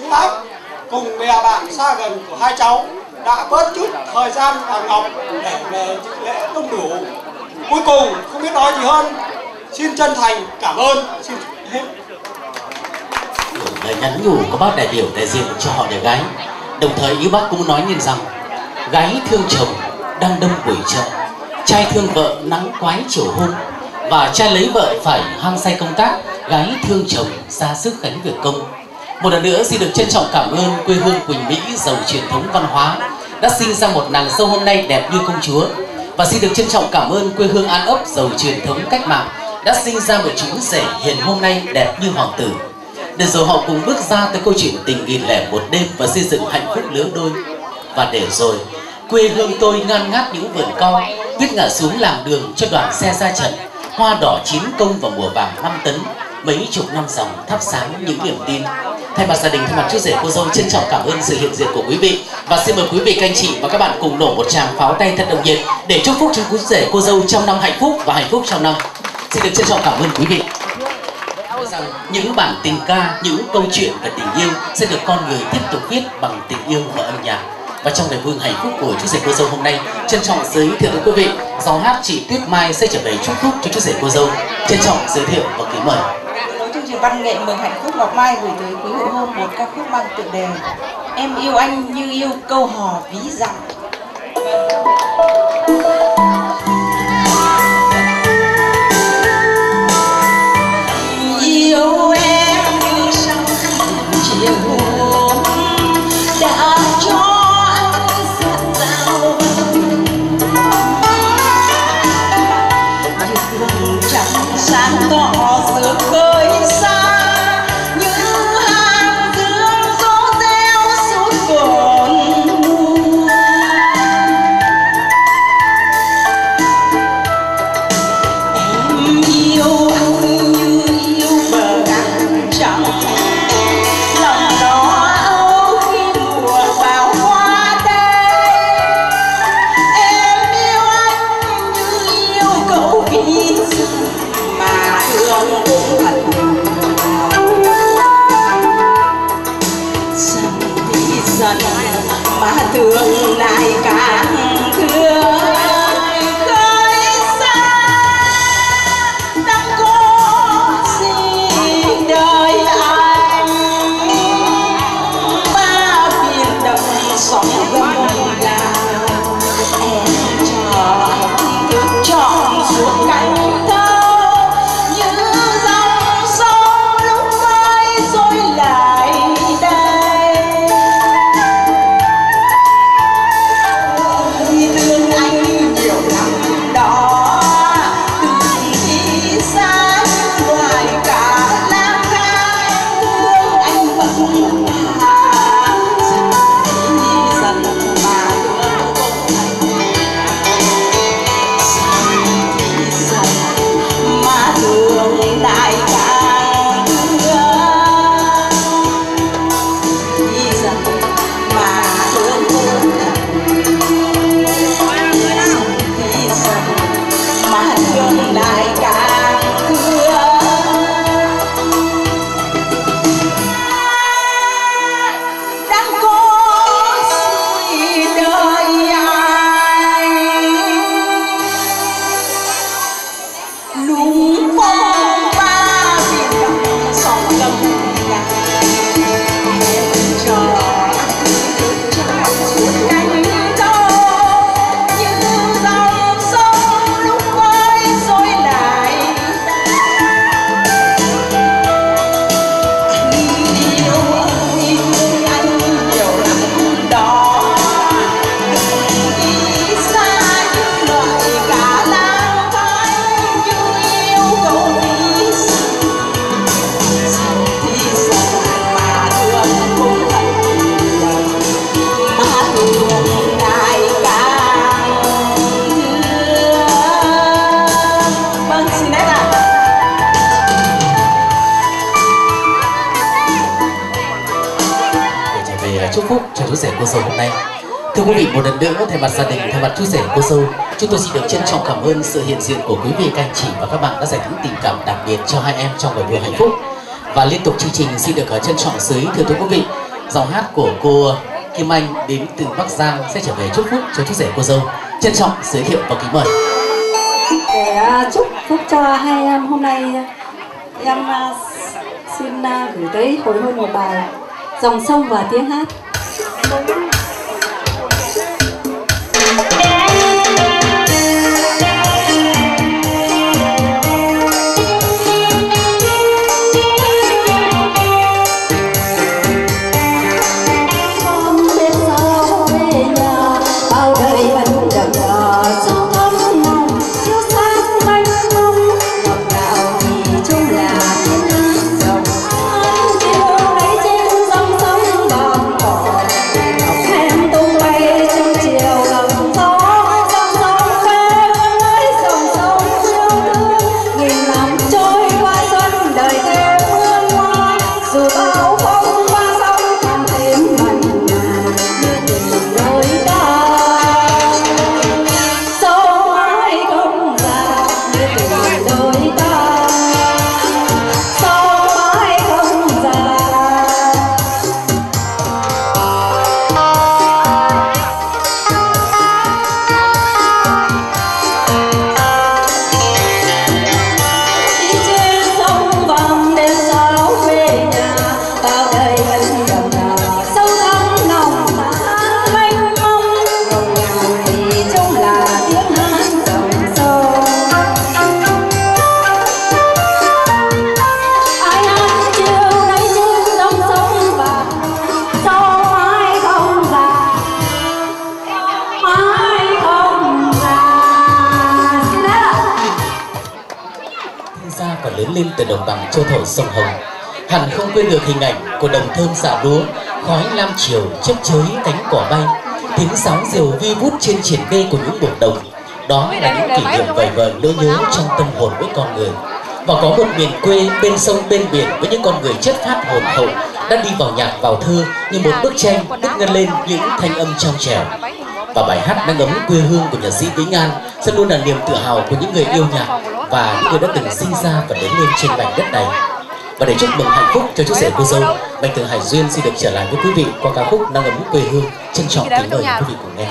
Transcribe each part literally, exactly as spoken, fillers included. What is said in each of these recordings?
chú bác cùng bè bạn xa gần của hai cháu đã bớt chút thời gian và ngọc để về dự lễ đông đủ. Cuối cùng không biết nói gì hơn, xin chân thành cảm ơn. Xin hết. Lời nhắn nhủ của bác đại biểu đại diện cho họ nhà gái, đồng thời ý bác cũng nói nên rằng gái thương chồng đang đông buổi chợ, trai thương vợ nắng quái chiều hôm, và trai lấy vợ phải hăng say công tác, gái thương chồng ra sức gánh việc công. Một lần nữa xin được trân trọng cảm ơn quê hương Quỳnh Mỹ giàu truyền thống văn hóa đã sinh ra một nàng dâu hôm nay đẹp như công chúa, và xin được trân trọng cảm ơn quê hương An Ốc giàu truyền thống cách mạng đã sinh ra một chú rể hiền hôm nay đẹp như hoàng tử. Để rồi họ cùng bước ra tới câu chuyện tình nghìn lẻ một đêm và xây dựng hạnh phúc lứa đôi. Và để rồi quê hương tôi ngan ngát những vườn cau, biết ngả xuống làm đường cho đoàn xe ra trận, hoa đỏ chín công vào mùa vàng năm tấn, mấy chục năm dòng thắp sáng những niềm tin. Thay mặt gia đình, thay mặt chú rể cô dâu trân trọng cảm ơn sự hiện diện của quý vị, và xin mời quý vị, các anh chị và các bạn cùng nổ một tràng pháo tay thật nồng nhiệt để chúc phúc cho chú rể cô dâu trong năm hạnh phúc và hạnh phúc trong năm. Xin được trân trọng cảm ơn quý vị. Rằng những bản tình ca, những câu chuyện về tình yêu sẽ được con người tiếp tục viết bằng tình yêu và âm nhạc. Và trong ngày vui hạnh phúc của chú rể cô dâu hôm nay, trân trọng giới thiệu tới quý vị dòng hát chị Tuyết Mai sẽ trở về chúc phúc cho chú rể cô dâu. Trân trọng giới thiệu và kính mời. Nối chương trình văn nghệ mừng hạnh phúc Ngọc Mai gửi tới quý vị hôm một ca khúc mang tựa đề Em yêu anh như yêu câu hò ví dặm. Yêu em như sao chiều hôm đã cho anh dặn dào, đường chẳng sáng tỏ giữa khơi xa như hàng dương gió reo suốt cồn mùa. Em yêu anh như yêu bờ cát trắng, lòng đó âu khi mùa vào hoa đây. Em yêu anh như yêu cậu ví dặm mà thương cũng thật. Giận thì giận mà thương lại càng thương. Khơi xa đang có gì đời anh, ba biển động sóng gầm gào. Em chờ thức trọn suốt cánh thâu như dòng sông lúc mai trôi lại đây. Thương anh nhiều lắm đó, từng khi xa như loài cả lang thang. Thương anh vẫn tha, dần thì dần mà thương không thành. Dần thì dần mà thương lại càng thương. Thì dần mà thương không thành. Thì dần mà thương lại càng thương. Đang có gì đời anh, lùng phong ba biển động sóng gầm gào. Em chờ thức trọn suốt cánh thâu như dòng sông lúc mới trôi lại. Anh yêu ơi anh nhiều lắm đó, đừng đi xa như loài cá lang thang như yêu câu ví dặm. Dần thì dần mà thương không thành, mà thương lại càng thương. Vâng, xin hết ạ. Để trở về chúc phúc cho chú rể cô dâu hôm nay. Thưa quý vị, một lần nữa thay mặt gia đình, thay mặt chú rể cô dâu, chúng tôi xin được trân trọng cảm ơn sự hiện diện của quý vị, các anh chị và các bạn đã dành những tình cảm đặc biệt cho hai em trong ngày vui hạnh phúc. Và liên tục chương trình xin được trân trọng giới thiệu tới quý vị Giọng hát của cô Kim Anh đến từ Bắc Giang sẽ trở về chúc phúc cho chú rể cô dâu. Trân trọng giới thiệu và kính mời. Để chúc phúc cho hai em hôm nay, em xin gửi tới hồi hôn một bài Dòng sông và tiếng hát. Lên từ đồng bằng châu thổ sông Hồng, hẳn không quên được hình ảnh của đồng thơm xạ lúa, khói lam chiều chớp chới cánh cỏ bay, tiếng sáo diều vi vút trên triển cây của những buồng đồng. Đó là những kỷ niệm vời vợi nỗi nhớ trong tâm hồn mỗi con người. Và có một miền quê bên sông bên biển với những con người chất phát hồn hậu đã đi vào nhạc vào thơ như một bức tranh đúc ngân lên những thanh âm trong trẻo. Và bài hát đang ấm quê hương của nhạc sĩ Vĩnh An sẽ luôn là niềm tự hào của những người yêu nhạc và những người đã từng sinh ra và lớn lên trên mảnh đất này. Và để chúc mừng hạnh phúc cho chú rể cô dâu, Bạch Tường Hải Duyên xin được trở lại với quý vị qua ca khúc Nắng ấm quê hương. Trân trọng kính mời quý vị cùng nghe.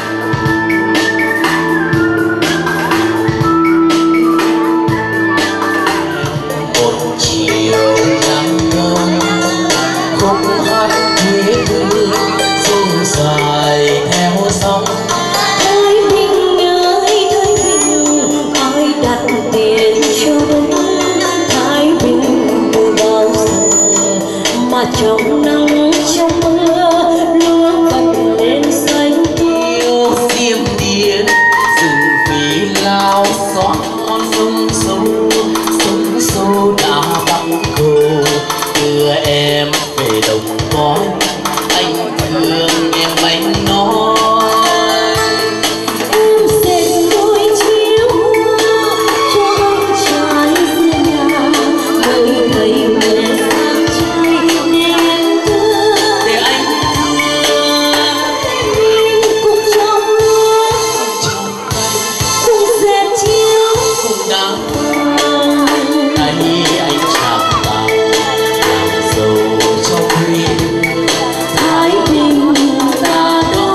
Một chiều nắng ấm, khúc hát quê hương du dài theo sóng. Thái Bình ơi Thái Bình, ai đặt tiền cho Thái Bình từ bao giờ mà trong nắng trong mưa lúa bật lên xanh tiêu. Diêm điên rừng phí lao xót sông sâu, sông sâu đã băng khô. Đưa em về đồng cỏ, anh thương em anh nói. Em dệt đôi chiếu hoa cho ông trai giữa nhà, mới thấy mẹ sang trai nên thương. Để anh Cùng trong mưa, cùng dệt chiếu, cùng đám anh anh chàng vàng làm dâu cho quê. Thái Bình Ta đó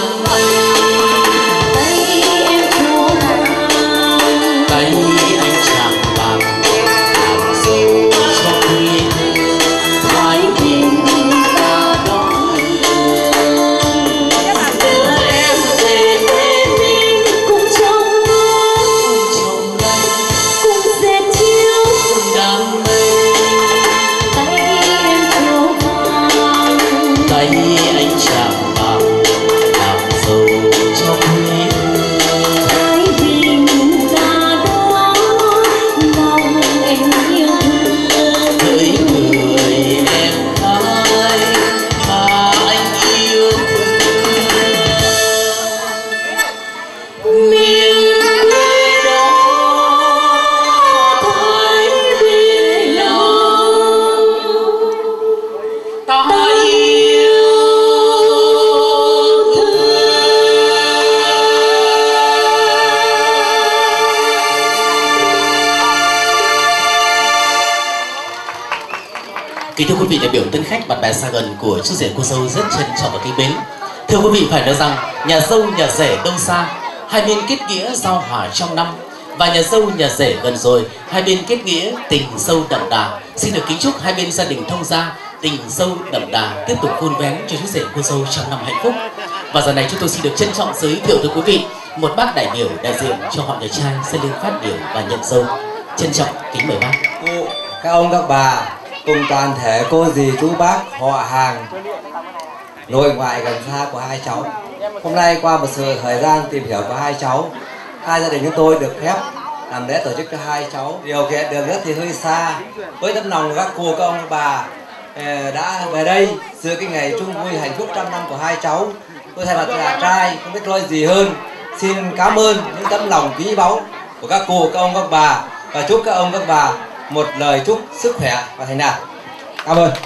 Kính thưa quý vị đại biểu tân khách, bạn bè xa gần của chú rể cô dâu rất trân trọng và kính mến. Thưa quý vị, phải nói rằng nhà dâu nhà rể đâu xa, hai bên kết nghĩa giao hòa trong năm, và nhà dâu nhà rể gần rồi, hai bên kết nghĩa tình sâu đậm đà. Xin được kính chúc hai bên gia đình thông gia tình sâu đậm đà, tiếp tục vun vén cho chú rể cô dâu trong năm hạnh phúc. Và giờ này chúng tôi xin được trân trọng giới thiệu tới quý vị một bác đại biểu đại diện cho họ nhà trai sẽ lên phát biểu và nhận dâu. Trân trọng kính mời bác. Cô, các ông các bà cùng toàn thể cô dì chú bác họ hàng nội ngoại gần xa của hai cháu, hôm nay qua một sự thời gian tìm hiểu của hai cháu, hai gia đình chúng tôi được phép làm lễ tổ chức cho hai cháu. Điều kiện đường rất thì hơi xa, với tấm lòng các cô các ông các bà đã về đây dự cái ngày chung vui hạnh phúc trăm năm của hai cháu. Tôi thay mặt nhà trai không biết nói gì hơn, xin cảm ơn những tấm lòng quý báu của các cô các ông các bà, và chúc các ông các bà một lời chúc sức khỏe và thành đạt. Cảm ơn.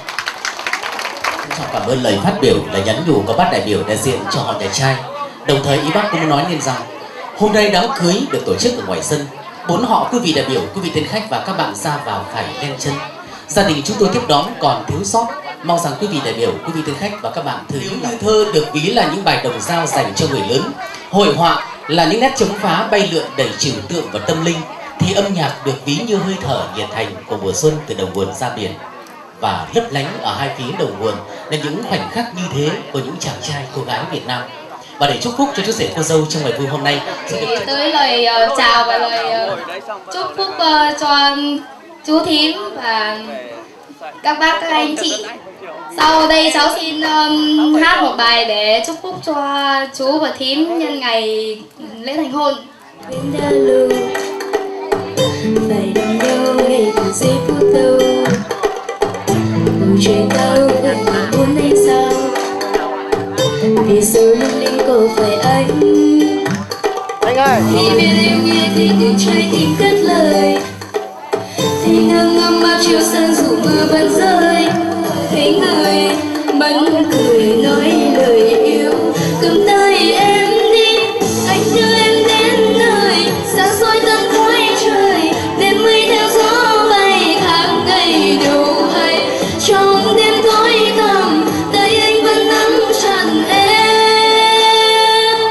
Trọng cảm ơn lời phát biểu là nhắn nhủ của bác đại biểu đại diện cho họ nhà trai. Đồng thời ý bác cũng nói lên rằng hôm nay đám cưới được tổ chức ở ngoài sân, bốn họ quý vị đại biểu, quý vị tên khách và các bạn ra vào phải len chân. Gia đình chúng tôi tiếp đón còn thiếu sót, mong rằng quý vị đại biểu, quý vị tên khách và các bạn thứ như thơ được ví là những bài đồng dao dành cho người lớn, hội họa là những nét chống phá bay lượn đầy trừu tượng và tâm linh, thì âm nhạc được ví như hơi thở nhiệt thành của mùa xuân từ đầu nguồn ra biển. Và lấp lánh ở hai phía đầu nguồn là những khoảnh khắc như thế của những chàng trai cô gái Việt Nam. Và để chúc phúc cho chú rể cô dâu trong ngày vui hôm nay thì tới lời uh, chào và lời uh, chúc phúc uh, cho chú thím và các bác các anh chị. Sau đây cháu xin um, hát một bài để chúc phúc cho chú và thím nhân ngày lễ thành hôn. Phải đón nhau ngay từ giây phút đầu, bầu trời cao vẫn còn muốn hay sao? Vì sao lung linh có phải anh? Anh ơi! Khi biết yêu nghe thì từ trái tim cất lời, thì ngâm ngâm bao chiều sân dù mưa vẫn rơi, thấy người bắn cười nói lời yêu, cầm tay em đi, anh đưa em đến nơi xa xôi tận cõi trời, đêm mây theo gió bay tháng ngày đầu hay trong đêm tối tăm, tay anh vẫn nắm chặt em,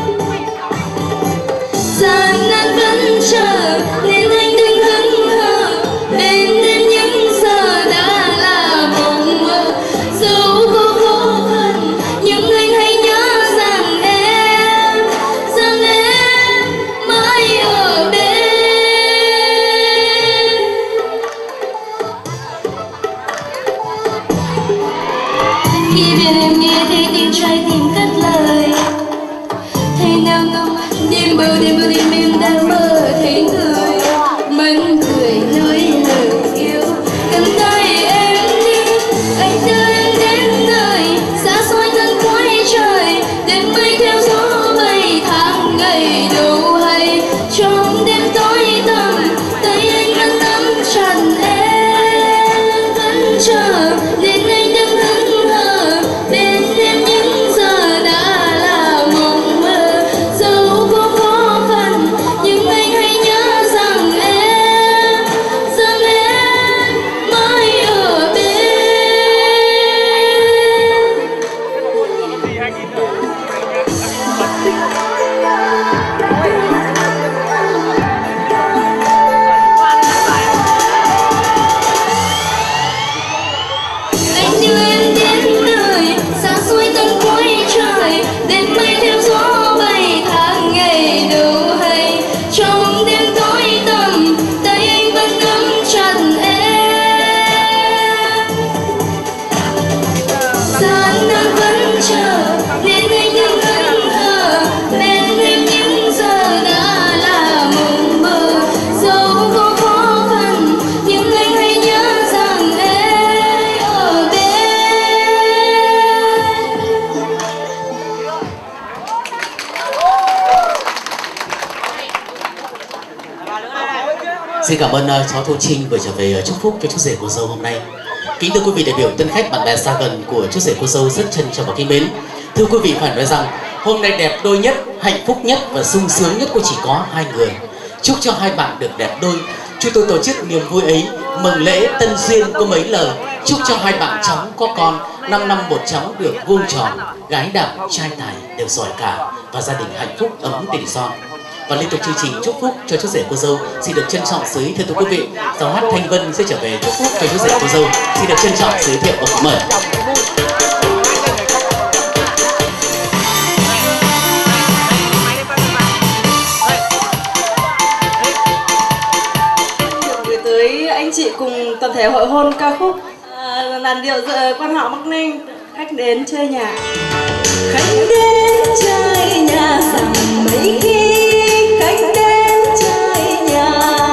gian nan vẫn chờ nên anh đừng hững hờ, bên em những giờ đã là mộng mơ, dẫu có khó khăn nhưng anh hãy nhớ rằng em, rằng em mãi ở bên. Khi biết em nghe thấy tiếng trái tim cất lời, thấy nào ngâm đêm bờ đêm bờ đêm em đang mơ, thấy người mân cười nói lời yêu, cầm tay em đi, anh đưa em đến nơi xa xôi tận cõi trời, đêm mây theo gió bay tháng ngày đầu hay trong đêm tối tăm, tay anh vẫn nắm chặt em, vẫn chờ nên anh đừng hững hờ, bên em những giờ đã là mộng mơ, dẫu có khó khăn nhưng Xin cảm ơn uh, cháu Thu Trinh vừa trở về uh, chúc phúc cho chú rể cô dâu hôm nay. Kính thưa quý vị đại biểu, tân khách, bạn bè xa gần của chú rể cô dâu rất trân trọng và kính mến. Thưa quý vị, phải nói rằng hôm nay đẹp đôi nhất, hạnh phúc nhất và sung sướng nhất của chỉ có hai người. Chúc cho hai bạn được đẹp đôi. Chúng tôi tổ chức niềm vui ấy, mừng lễ tân duyên có mấy lời. Chúc cho hai bạn cháu có con, năm năm một cháu được vuông tròn, gái đạo, trai tài đều giỏi cả và gia đình hạnh phúc ấm tình son. Và liên tục chương trình chúc phúc cho chú rể cô dâu xin được trân trọng giới thiệu tới quý vị, giọng hát Thanh Vân sẽ trở về chúc phúc cho chú rể cô dâu. Xin được trân trọng giới thiệu và cảm ơn. Gửi tới anh chị cùng toàn thể hội hôn ca khúc à, làn điệu quan họ Bắc Ninh, khách đến chơi nhà. Khách đến chơi nhà rằng mấy khi khách đến chơi nhà,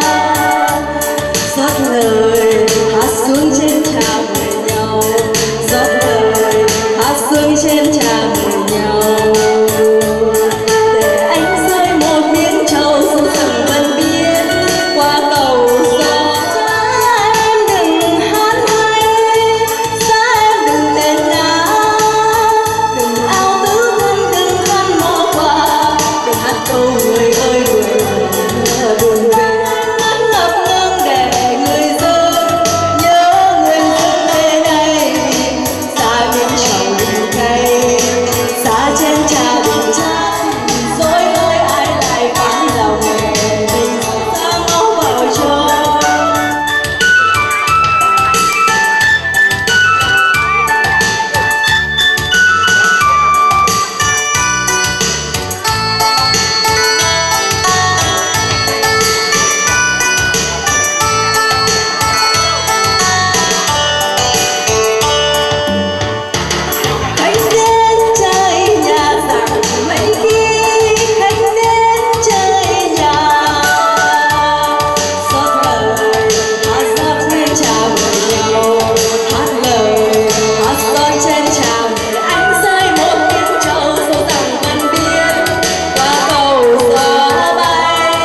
rót lời hát xuống trên trà mời nhau, rót lời hát xuống trên trà mời nhau. Để anh rơi một miếng trầu xuống rừng vân biên, qua cầu gió em đừng hát hay, xa em đừng đền đá, đừng ao tứ thân đừng khăn mò qua, đừng hát câu người ơi người buồn về. Ngắn ngập ngừng để người dân nhớ người dân thế này, xa miếng trầu đừng cay, xa trên trà đừng chát, dối ơi ai lại phán lòng mình ra ngó vào cho. Khách đến chơi nhà rằng mấy khi khách đến chơi nhà, rót lời hát rót trên trà mời nhau, hát lời hát rót trên trà mời anh rơi một miếng trầu xuống dòng vân biên, qua cầu gió bay.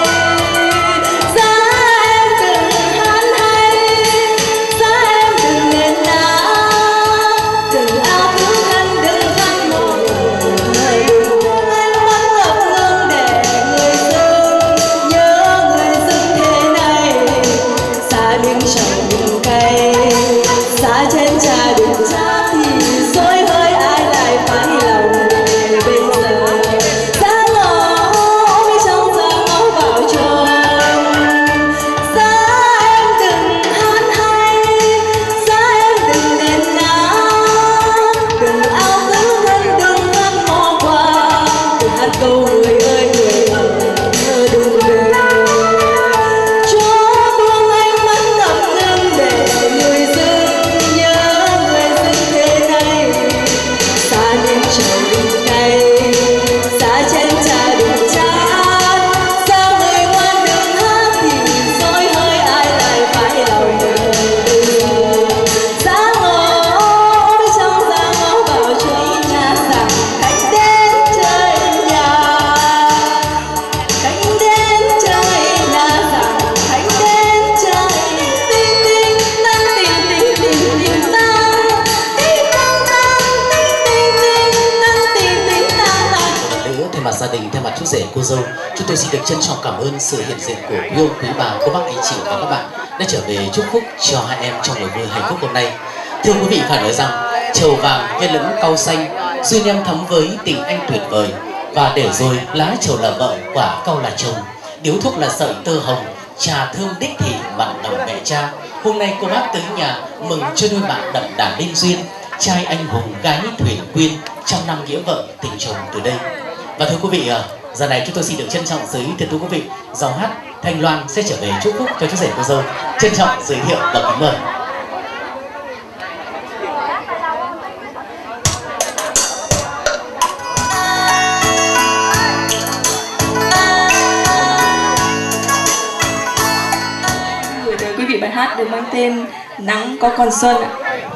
Giá em đừng hát hay, giá em đừng nền ná, đừng ao tứ thân đừng khăn mò người đừng anh mắt ngập ngừng để người dân nhớ người dân thế này, xa miếng trầu đừng cay, xa trên trà đừng chát, thì dối hơi ai lại phái lòng người bây giờ. Giá ngõ bên trong giá ngõ vào trong, giá em đừng hát hay, giá em đừng nền ná, đừng ao tứ thân đừng khăn mò qua, đừng hát câu người ơi người ở đừng về. Cho buông ánh mắt ngập ngừng để người dân nhớ người dân thế này, xa miếng trầu đừng cay, xa trên trà đừng chát, sao người ngoan đừng hát thì dối hơi ai lại phải lòng người bây giờ. Giá ngõ bên trong giá ngõ vào chơi nhà rằng khách đến chơi nhà, khách đến chơi nhà rằng khách đến chơi tinh tinh tăng tinh tinh tinh tinh tăng tinh tăng tăng tinh tinh tinh tăng tinh tinh tăng tăng. Nữa, thay mặt gia đình, thay mặt chú rể cô dâu, chúng tôi xin được trân trọng cảm ơn sự hiện diện của quý ông, quý bà, cô bác, anh chị và các bạn đã trở về chúc phúc cho hai em trong ngày vui hạnh phúc hôm nay. Thưa quý vị, phải nói rằng trầu vàng hay lẫn cau xanh, duyên em thắm với tình anh tuyệt vời. Và để rồi lá trầu là vợ, quả cau là chồng, điếu thuốc là sợi tơ hồng, trà thơm đích thị mặn nồng mẹ cha. Hôm nay cô bác tới nhà mừng cho đôi bạn đậm đà nên duyên, trai anh hùng gái thuyền quyên, trăm năm nghĩa vợ tình chồng từ đây. Và thưa quý vị, à, giờ này chúng tôi xin được trân trọng giới thiệu tới quý vị, dòng hát Thanh Loan sẽ trở về chúc phúc cho chú rể cô dâu. Trân trọng giới thiệu và kính mời. Gửi tới quý vị bài hát được mang tên Nắng Có Còn Xuân ạ.